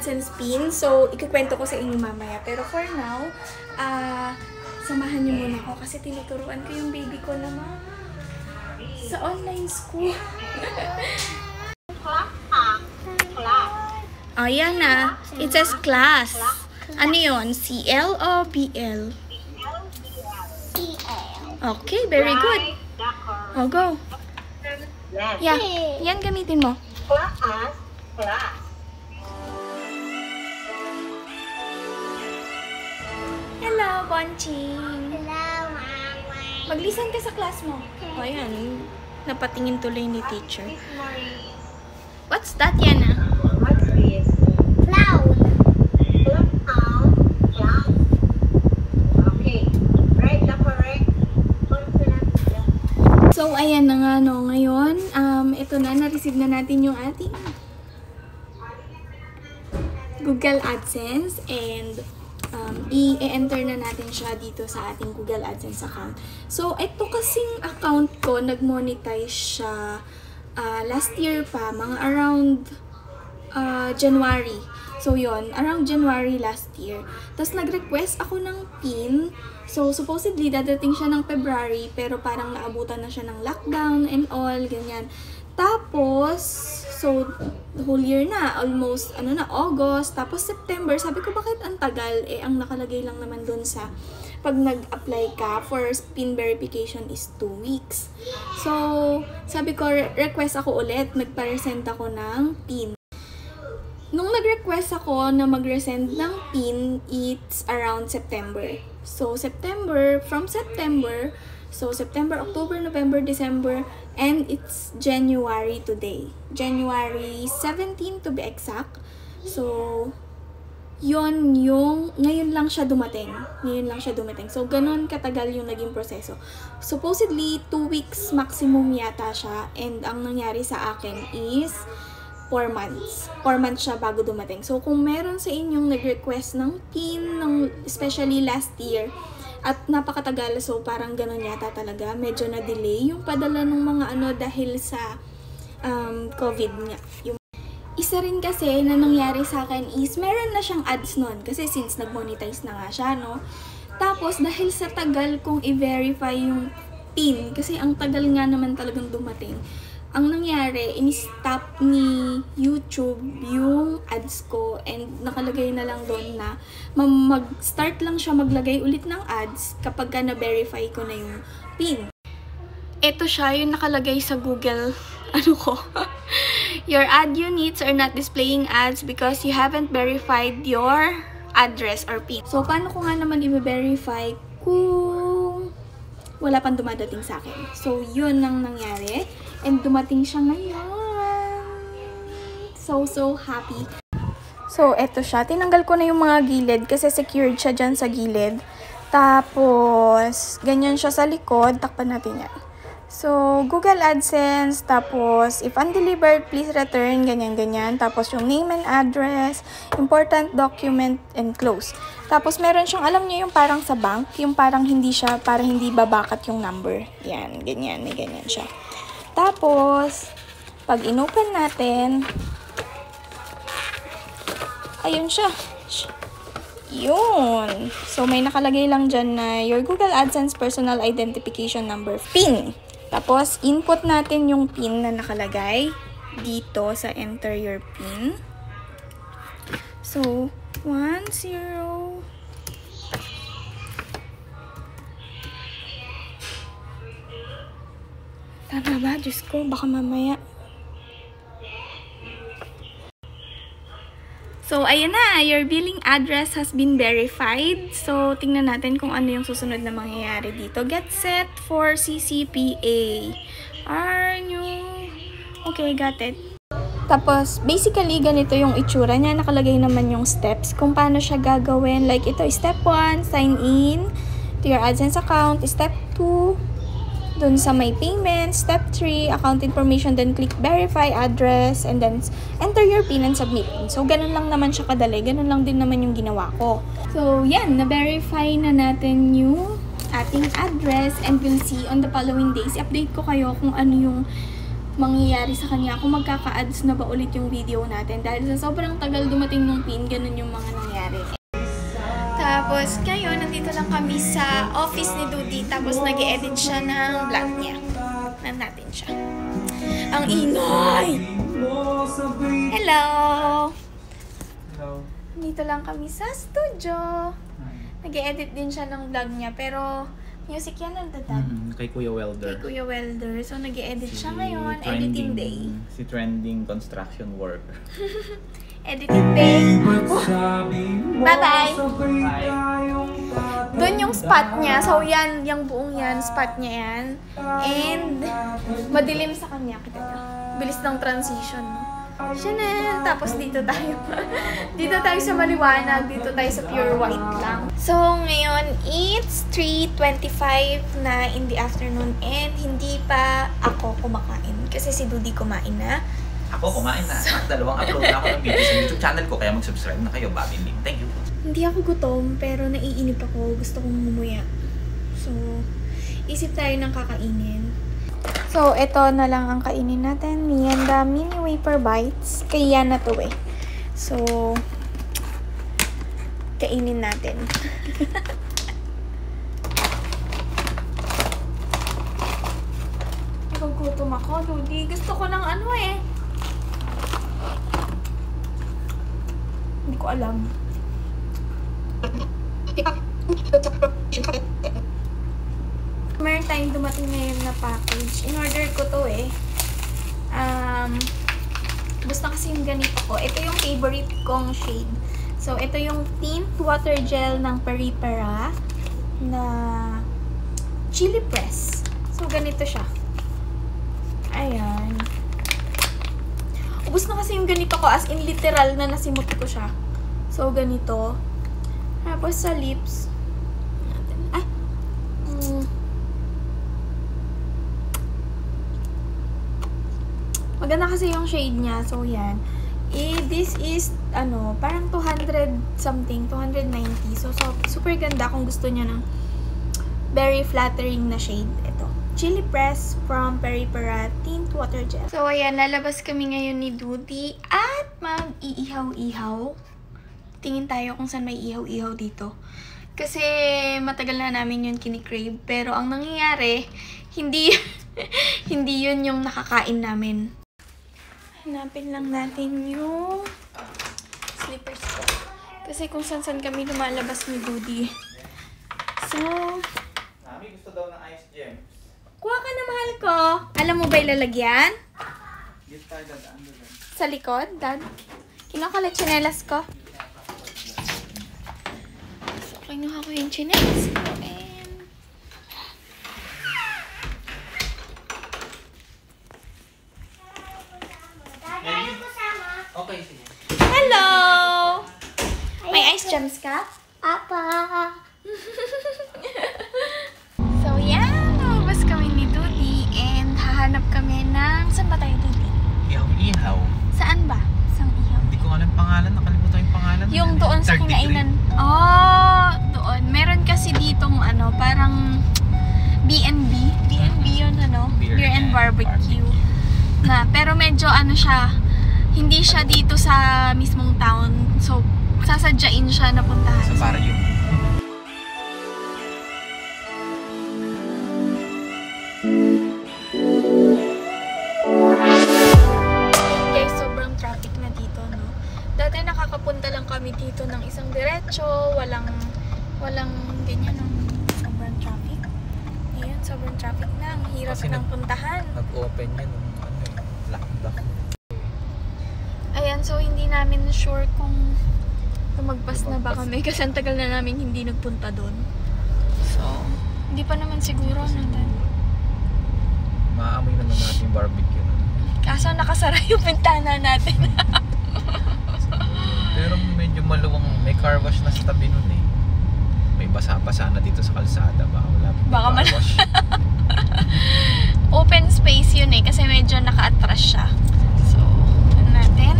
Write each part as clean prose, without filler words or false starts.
AdSense PIN. So, ikukwento ko sa inyo mamaya. Pero for now, samahan niyo muna ako kasi tinuturuan ko yung baby ko na sa online school. Oh, yan na. It says class. Ano yun? CL o BL? Okay, very good. Oh, go. Yeah, yan gamitin mo. Hello, Bonching. Hello, Mama. Mag-listen ka sa class mo. O, yan. Napatingin tuloy ni teacher. What's that, Yana? What's this? Cloud. Cloud. Okay. Write the correct consonant. So, ayan na nga, no. Ngayon, ito na, na-receive na natin yung ating Google AdSense and i-enter na natin siya dito sa ating Google AdSense account. So, ito kasing account ko, nag-monetize siya last year pa, mga around January. So, yon around January last year. Tapos, nag-request ako ng PIN. So, supposedly, dadating siya ng February, pero parang naabutan na siya ng lockdown and all, ganyan. Tapos, so, the whole year na, almost, August, tapos September, sabi ko, bakit ang tagal? Ang nakalagay lang naman dun sa, pag nag-apply ka for PIN verification is 2 weeks. So, sabi ko, request ako ulit, nagpa-resend ako ng PIN. Nung nag-request ako na mag-resend ng PIN, it's around September. So, from September, October, November, December, and it's January today. January 17 to be exact. So, ngayon lang siya dumating. So, ganun katagal yung naging proseso. Supposedly, 2 weeks maximum yata siya, and ang nangyari sa akin is 4 months. 4 months siya bago dumating. So, kung meron sa inyong nag-request ng PIN, especially last year, at napakatagal, so parang ganun yata talaga. Medyo na-delay yung padala ng mga dahil sa COVID nga. Isa rin kasi na nangyari sa akin is, meron na siyang ads nun. Kasi since nag-monetize na nga siya, no? Tapos, dahil sa tagal kong i-verify yung PIN, kasi ang tagal nga naman talagang dumating, ang nangyari, in-stop ni YouTube yung ads ko and nakalagay na lang doon na mag-start lang siya maglagay ulit ng ads kapag na-verify ko na yung PIN. Ito siya yung nakalagay sa Google, Your ad units are not displaying ads because you haven't verified your address or PIN. So, paano ko nga naman i-verify kung wala pang dumadating sa akin? So, yun ang nangyari. And dumating siya ngayon. So happy. So, eto siya. Tinanggal ko na yung mga gilid kasi secured siya dyan sa gilid. Tapos, ganyan siya sa likod. Takpan natin yan. So, Google AdSense. Tapos, if undelivered, please return. Ganyan-ganyan. Tapos, yung name and address, important document, and close. Tapos, meron siyang, alam niyo yung parang sa bank, yung parang hindi babakat yung number. Yan, ganyan. May ganyan siya. Tapos, pag inopen natin, ayun siya. Yun. So, may nakalagay lang dyan na your Google AdSense personal identification number PIN. Tapos, input natin yung PIN na nakalagay dito sa enter your PIN. So, 10. Tama ba? Diyos ko, baka mamaya. So, ayan na. Your billing address has been verified. So, tingnan natin kung ano yung susunod na mangyayari dito. Get set for CCPA. Okay, got it. Tapos, basically, ganito yung itsura niya. Nakalagay naman yung steps kung paano siya gagawin. Like, ito, step 1, sign in to your AdSense account. Step 2, dun sa may payment. Step 3, account information, then click verify address, and then enter your PIN and submit. So, ganun lang naman siya kadali. Ganun lang din naman yung ginawa ko. So, yan. Na-verify na natin yung ating address, and we'll see on the following days. I-update ko kayo kung ano yung mangyayari sa kanya, kung magkaka-ads na ba ulit yung video natin. Dahil sa sobrang tagal dumating nung pin, ganun yung mga nangyari. Tapos, ngayon, nandito lang kami sa office ni Dudy. Tapos, nag-edit siya ng vlog niya. Nan natin siya. Ang ingay! Hello! Hello. Dito lang kami sa studio. Nag-edit din siya ng vlog niya. Pero, music yan ang dadad. Kay Kuya Welder. Kay Kuya Welder. So, nag-edit siya ngayon. Editing day. Si trending construction worker. Editing day. Bye-bye! Doon yung spot niya. So, yan, yung buong yan, spot niya yan. And, madilim sa kanya. Kita niyo. Bilis ng transition, no? Chanel! Tapos dito tayo. Dito tayo sa maliwanag. Dito tayo sa pure white lang. So, ngayon, it's 3:25 na in the afternoon and hindi pa ako kumakain. Kasi si Dudy kumain na. Ako kumain na. At dalawang upload na ako ng video sa YouTube channel ko. Kaya mag-subscribe na kayo, BABIN. Thank you. Hindi ako gutom, pero naiinip ako. Gusto kong mumuya. So, isip tayo ng kakainin. So, ito na lang ang kainin natin. Merienda mini wafer bites. Kaya na to eh. So, kainin natin. Nagugutom ako, Dudy. Gusto ko ng ano eh. Hindi ko alam. Meron tayong dumating ngayon na package. In-order ko to eh. Gusto kasi yung ganito ko. Ito yung favorite kong shade. So, ito yung tint water gel ng Peripera na chili press. So, ganito siya. Ayan. Ubus na kasi yung ganito ko. As in, literal na nasimot ko siya. So, ganito. Tapos sa lips. Ay! Maganda kasi yung shade niya. So, yan. This is, parang 200 something. 290. So, super ganda kung gusto niya ng very flattering na shade. Ito. Chili Press from Peripera Tint Water Gel. So, ayan. Lalabas kami ngayon ni Dudy at mag-iihaw-ihaw. Tingin tayo kung saan may ihaw-ihaw dito. Kasi matagal na namin yun kinikrave. Pero ang nangyayari, hindi yun yung nakakain namin. Hanapin lang natin yung slippers ko. Kasi kung saan kami lumalabas ni Dudy. So, Mami, gusto daw ng ice gem. kuha ka na, mahal ko. Alam mo ba ilalagyan? Dito tayo dadaan doon. Sa likod, Dad? Kinuha ka na tsinelas ko. So, kinuha ko yung tsinelas ko. Okay, sige. Hello! May ice gems ka? Apa? So, yan. Lumabas kami ni Dudy and hahanap kami ng... Saan ba tayo, Dudy? Ihaw-ihaw. Saan ba? Saan ihaw? Hindi ko alam pangalan. Nakalimutan yung pangalan. Yung doon sa Third degree. kinainan. Oh, doon. Meron kasi ditong parang B&B. B&B yun, Beer and barbecue. Pero medyo siya, hindi siya dito sa mismong town. So, sasadyain siya na puntahan. Sa Barrio. Guys, sobrang traffic na dito, no? Dati nakakapunta lang kami dito ng isang diretso, walang ganyan, no? Sobrang traffic. Ngayon, sobrang traffic na. Ang hirap Kasi ng puntahan. Nag-open yan ng lockdown. Ayan, so hindi namin sure kung lumagpas na ba kami kasi ang tagal na namin hindi nagpunta doon. So, hindi pa naman siguro natin. Maamoy naman natin yung barbecue. Kaso nakasara yung bintana natin. Pero medyo maluwang, may car wash na sa tabi nun eh. May basa-basa na dito sa kalsada. Baka car wash. Open space yun eh kasi medyo naka-atras siya. So, natin.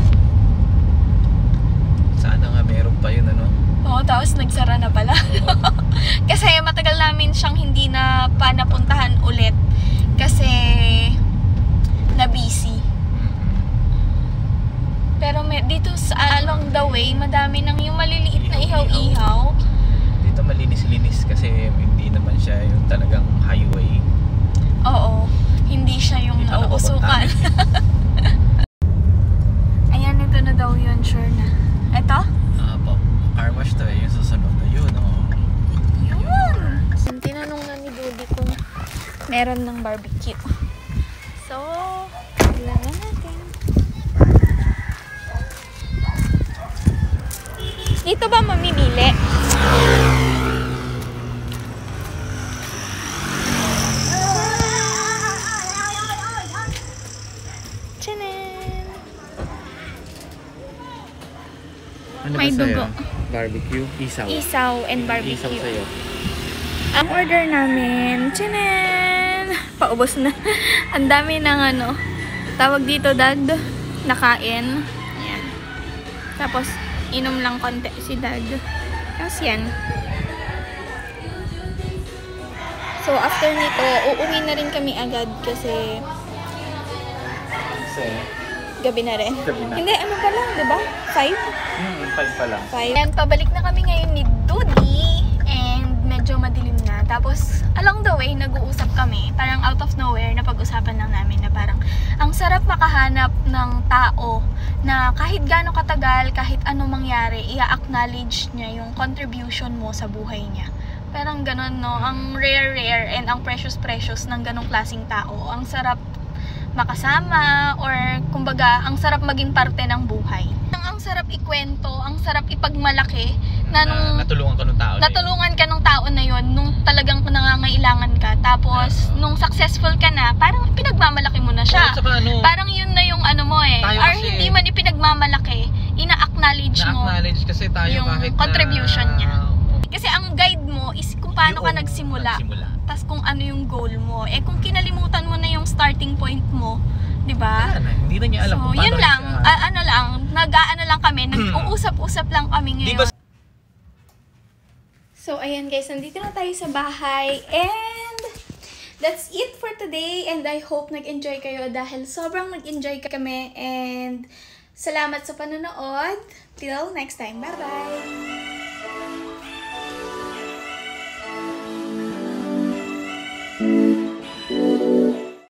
Sana nga meron pa yun, Oo, tapos nagsara na pala. Kasi matagal namin siyang hindi na pa napuntahan ulit. Kasi na busy. Pero dito sa along the way, madami nang yung maliliit na ihaw-ihaw. Dito malinis-linis kasi hindi naman siya yung talagang highway. Oo, hindi siya yung nauusukan. Ayan, ito na daw yun, sure na. Ito? Po. Car wash to yung susunod na yun. Yun! Tinanong na ni Dodi kung meron ng barbecue. So, kailangan natin. Dito ba mamimili? Tchanan! Ano May ba sa'yo? dugo. Barbecue? Isaw? Isaw and barbecue. Isaw sa'yo. Ang order namin, tchanan! Paubos na. Ang dami ng ano, tawag dito dad, nakain. Ayan. Tapos, inom lang konti si dad. Tapos yan. So, after nito, uuwi na rin kami agad kasi gabi na rin. Gabi na. Hindi, ano pa lang, diba? 5? 5 pa lang. 5. And pabalik na kami ngayon ni Dodi and medyo madilim na. Tapos, along the way, nag-uusap kami. Parang out of nowhere, napag-usapan lang namin na parang ang sarap makahanap ng tao na kahit gaano katagal, kahit ano mangyari, i-acknowledge niya yung contribution mo sa buhay niya. Parang ganun, no? Ang rare and ang precious ng ganong klaseng tao. Ang sarap makasama or kumbaga, ang sarap maging parte ng buhay. Ang sarap ikwento, ang sarap ipagmalaki na nung natulungan ka ng tao na yun nung talagang nangangailangan ka. Tapos, nung successful ka na, parang pinagmamalaki mo na siya. Parang yun na yung ano mo eh. Or hindi man ipinagmamalaki, ina-acknowledge mo kasi tayo yung kahit contribution niya. Kasi ang guide mo is kung paano ka nagsimula. Tas kung ano yung goal mo. Eh kung kinalimutan mo na yung starting point mo, 'di ba? Hindi na niya alam so, kung paano. Yun lang, nag-aano lang kami, nag-uusap-usap lang kami ngayon. So ayan guys, nandito na tayo sa bahay and that's it for today and I hope nag-enjoy kayo dahil sobrang nag-enjoy kami and salamat sa panonood. Till next time. Bye-bye!